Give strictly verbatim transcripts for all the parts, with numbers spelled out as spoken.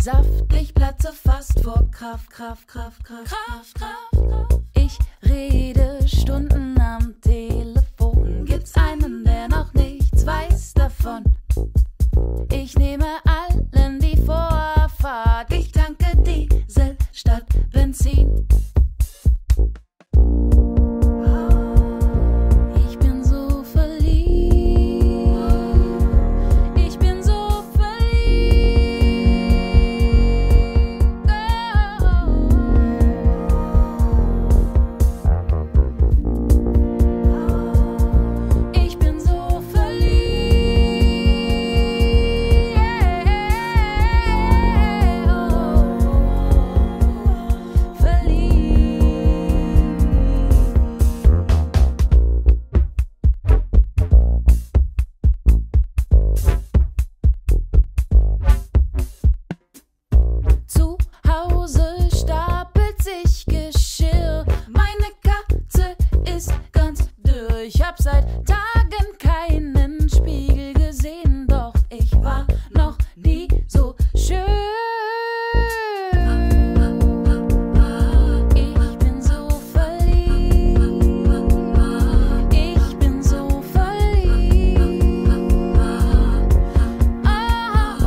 Saft, ich platze fast vor Kraft, Kraft, Kraft, Kraft, Kraft, Kraft. Ich rede Stunden am Telefon. Gibt's einen, der noch nichts weiß davon? Ich nehme allen die Vorfahrt. Ich tanke Diesel statt Benzin. Ich bin so verliebt. Ich bin so verliebt. Ich bin so Zu Hause stapelt sich Geschirr. Meine Katze ist ganz dürr. Ich hab seit Tagen keinen Spiegel gesehen, doch ich war noch nie so schön. Ich bin so verliebt. Ich bin so verliebt. Oh,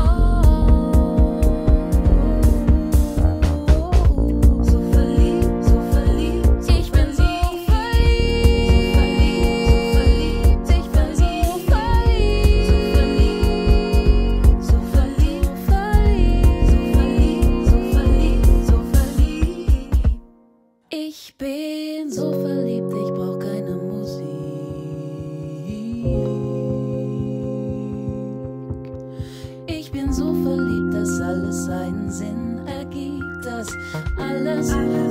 so verliebt, so verliebt. Ich bin so verliebt. Ich bin so verliebt. So verliebt, so verliebt. So verliebt, so verliebt, so verliebt. Ich bin so verliebt, ich brauch keine Musik. Ich bin so verliebt, dass alles einen Sinn ergibt, dass alles